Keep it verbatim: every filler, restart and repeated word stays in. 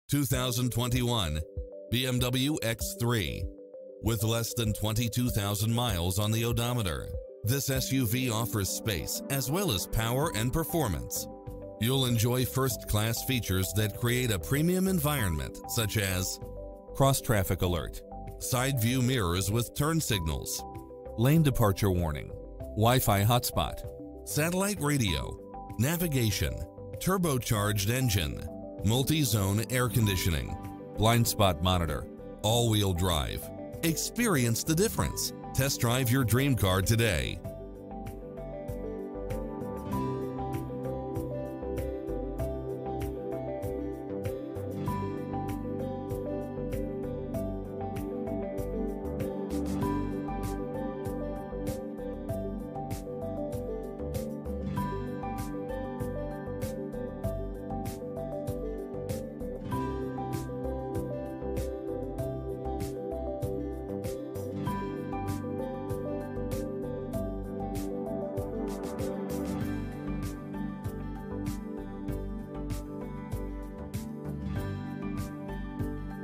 two thousand twenty-one B M W X three. With less than twenty-two thousand miles on the odometer, this S U V offers space as well as power and performance. You'll enjoy first-class features that create a premium environment, such as cross-traffic alert, side view mirrors with turn signals, lane departure warning, Wi-Fi hotspot, satellite radio, navigation, turbocharged engine, multi-zone air conditioning, blind spot monitor, all-wheel drive. Experience the difference. Test drive your dream car today.